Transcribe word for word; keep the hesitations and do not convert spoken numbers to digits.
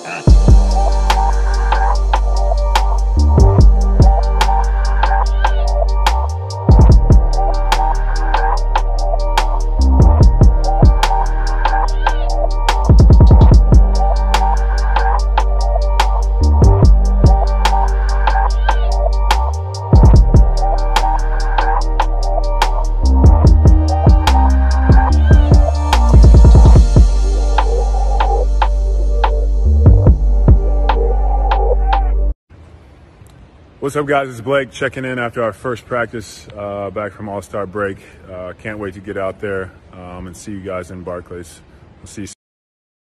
What's up, guys? It's Blake checking in after our first practice uh, back from All-Star break. Uh, can't wait to get out there um, and see you guys in Barclays. We'll see you soon.